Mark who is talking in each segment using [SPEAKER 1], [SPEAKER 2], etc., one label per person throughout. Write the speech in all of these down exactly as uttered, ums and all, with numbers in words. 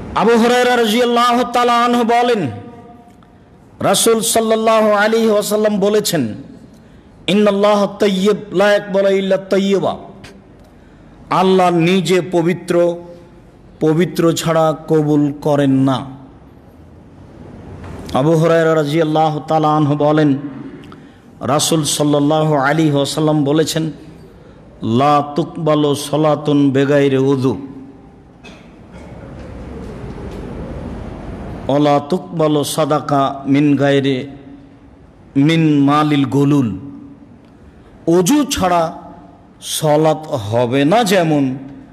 [SPEAKER 1] আবু হুরায়রা রাদিয়াল্লাহু তাআলা আনহু বলেন, রাসূল সাল্লাল্লাহু আলাইহি ওয়াসাল্লাম বলেছেন, ইন্নাল্লাহা তাইয়্যিব লা ইয়াকবালু ইল্লা তাইয়্যিবা। আল্লাহ নিজে পবিত্র, পবিত্র ছাড়া কবুল করেন না। আবু হুরায়রা রাদিয়াল্লাহু তাআলা আনহু বলেন, রাসূল সাল্লাল্লাহু আলাইহি ওয়াসাল্লাম বলেছেন, লা তুকবালু সালাতুন বিগাইরি উযু ওয়ালা তুকবালু সাদাকা মিন গায়রি মিন মালিল গুলুল। ওযু ছাড়া সালাত হবে না, যেমন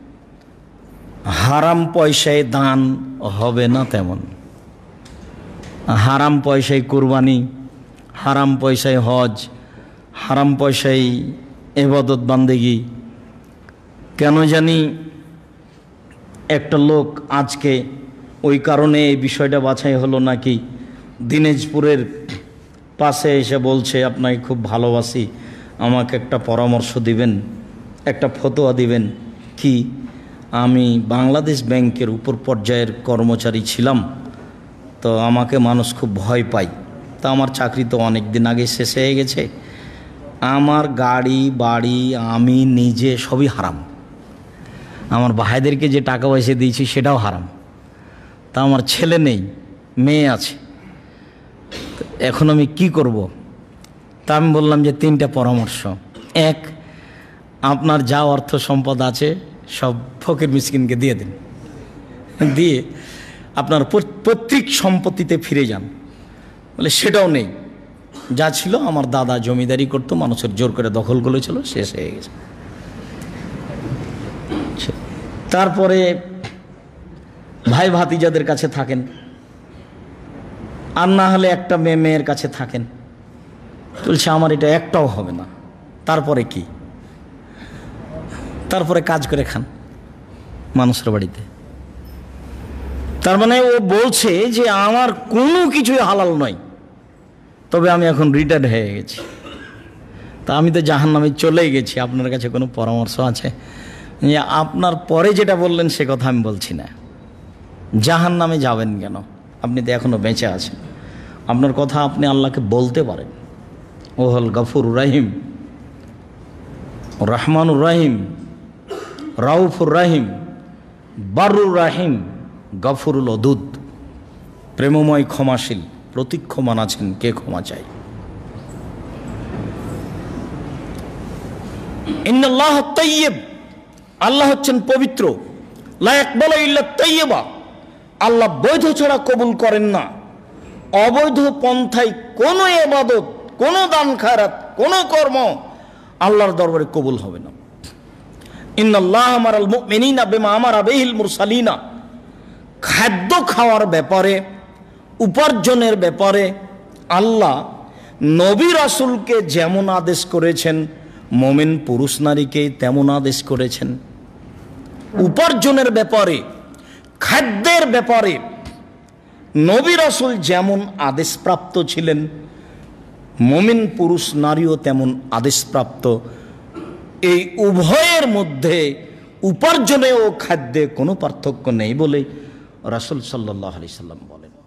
[SPEAKER 1] হারাম পয়সায় দান হবে না তেমন। হারাম পয়সায় কুরবানি, হারাম পয়সায় হজ, হারাম পয়সায় ইবাদত বান্দেগি। কেন জানি একটা লোক আজকে ওই কারণে এই বিষয়টা বাছাই হলো নাকি দিনাজপুরের পাশে এসে বলছে, আপনাকে খুব ভালোবাসি, আমাকে একটা পরামর্শ দিবেন, একটা ফতোয়া দিবেন। কি? আমি বাংলাদেশ ব্যাংকের উপর পর্যায়ের কর্মচারী ছিলাম, তো আমাকে মানুষ খুব ভয় পায়। তা আমার চাকরি তো অনেক দিন আগে শেষ হয়ে গেছে, আমার গাড়ি বাড়ি আমি নিজে সবই হারাম, আমার ভাইদেরকে যে টাকা পয়সা দিয়েছি সেটাও হারাম, তা আমার ছেলে নেই, মেয়ে আছে, এখন আমি কি করব? তা আমি বললাম যে তিনটা পরামর্শ। এক, আপনার যা অর্থ সম্পদ আছে সব ফকির মিসকিনকে দিয়ে দিন, দিয়ে আপনার পৈতৃক সম্পত্তিতে ফিরে যান। বলে সেটাও নেই, যা ছিল আমার দাদা জমিদারি করতো, মানুষের জোর করে দখল করেছিল, শেষ হয়ে গেছে। তারপরে ভাই ভাতিজাদের কাছে থাকেন, আর না হলে একটা মেয়ে মেয়ের কাছে থাকেন। বলছে আমার এটা একটাও হবে না। তারপরে কি? তারপরে কাজ করে খান মানুষের বাড়িতে। তার মানে ও বলছে যে আমার কোনো কিছুই হালাল নয়, তবে আমি এখন রিটায়ার্ড হয়ে গেছি, তা আমি তো জাহান্নামে চলেই গেছি। আপনার কাছে কোনো পরামর্শ আছে? আপনার পরে যেটা বললেন সে কথা আমি বলছি না। জাহান্নামে যাবেন কেন? আপনি তো এখনো বেঁচে আছেন, আপনার কথা আপনি আল্লাহকে বলতে পারেন। ও হল গফুর রাহিম, রহমানুর রাহিম, রাউফুর রাহিম, বারুর রাহিম, গফুরুল ওদুদ, প্রেমময় ক্ষমাশীল, প্রতিক্ষমান আছেন, কে ক্ষমা চাই। ইন্নাল্লাহ তাইয়্যিব, আল্লাহ হচ্ছেন পবিত্র। লা ইয়াকবালু ইল্লা তাইয়্যিবা, আল্লাহ বৈধ ছাড়া কবুল করেন না। অবৈধ পন্থায় কোনো ইবাদত, কোনো দান খায়রাত, কোনো কর্ম আল্লাহর দরবারে কবুল হবে না। ইন্নাল্লাহ আমারাল মুমিনিনা বিমা আমারা বিহিল মুরসালিনা, খাদ্য খাওয়ার ব্যাপারে, উপার্জনের ব্যাপারে আল্লাহ নবী রাসূলকে যেমন আদেশ করেছেন, মুমিন পুরুষ নারীকে তেমন আদেশ করেছেন। উপার্জনের ব্যাপারে, খাদ্যের ব্যাপারে নবী রাসূল যেমন আদেশপ্রাপ্ত ছিলেন, মুমিন পুরুষ নারীও তেমন আদেশপ্রাপ্ত। এই উভয়ের মধ্যে উপার্জনে ও খাদ্যে কোনো পার্থক্য নেই বলে রাসূল সাল্লাল্লাহু আলাইহি সাল্লাম বলেন।